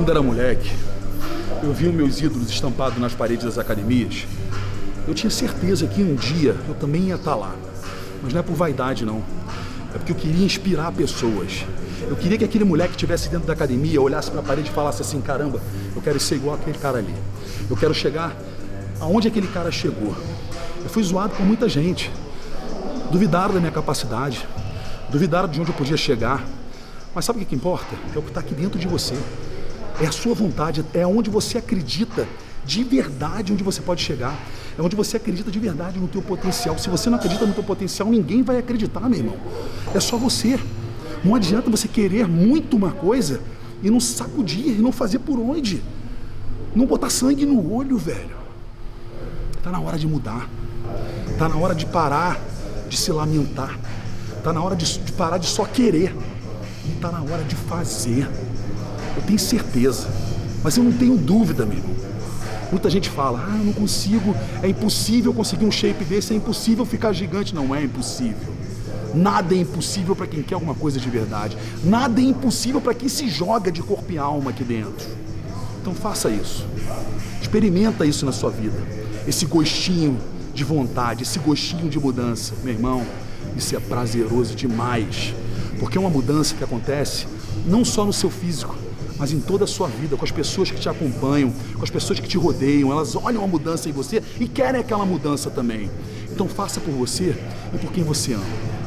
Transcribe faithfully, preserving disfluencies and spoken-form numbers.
Quando era moleque, eu via os meus ídolos estampados nas paredes das academias. Eu tinha certeza que um dia eu também ia estar lá. Mas não é por vaidade, não. É porque eu queria inspirar pessoas. Eu queria que aquele moleque que estivesse dentro da academia olhasse para a parede e falasse assim: caramba, eu quero ser igual aquele cara ali. Eu quero chegar aonde aquele cara chegou. Eu fui zoado por muita gente. Duvidaram da minha capacidade. Duvidaram de onde eu podia chegar. Mas sabe o que importa? É o que está aqui dentro de você. É a sua vontade, é onde você acredita de verdade onde você pode chegar. É onde você acredita de verdade no teu potencial. Se você não acredita no teu potencial, ninguém vai acreditar, meu irmão. É só você. Não adianta você querer muito uma coisa e não sacudir, e não fazer por onde. Não botar sangue no olho, velho. Tá na hora de mudar. Tá na hora de parar de se lamentar. Tá na hora de, de parar de só querer. E tá na hora de fazer. Eu tenho certeza, mas eu não tenho dúvida, meu irmão. Muita gente fala: ah, eu não consigo, é impossível conseguir um shape desse, é impossível ficar gigante. Não é impossível. Nada é impossível para quem quer alguma coisa de verdade. Nada é impossível para quem se joga de corpo e alma aqui dentro. Então faça isso. Experimenta isso na sua vida. Esse gostinho de vontade, esse gostinho de mudança. Meu irmão, isso é prazeroso demais. Porque é uma mudança que acontece não só no seu físico, mas em toda a sua vida, com as pessoas que te acompanham, com as pessoas que te rodeiam. Elas olham a mudança em você e querem aquela mudança também. Então faça por você e por quem você ama.